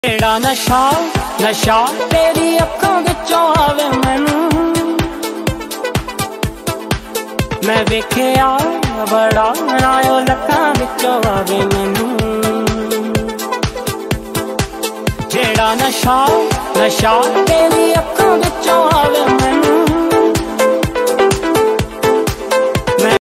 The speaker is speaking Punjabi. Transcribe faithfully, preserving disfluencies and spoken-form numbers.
ਜਿਹੜਾ ਨਸ਼ਾ ਨਸ਼ਾ ਤੇਰੀ ਅੱਖਾਂ ਵਿੱਚੋਂ ਆਵੇ ਮੈਨੂੰ, ਮੈਂ ਵੇਖਿਆ ਬੜਾ ਰਾਇਓ ਲੱਖਾਂ ਵਿੱਚੋਂ ਆਵੇ ਮੈਨੂੰ। ਜਿਹੜਾ ਨਸ਼ਾ ਨਸ਼ਾ ਤੇਰੀ ਅੱਖਾਂ ਵਿੱਚੋਂ ਆਵੇ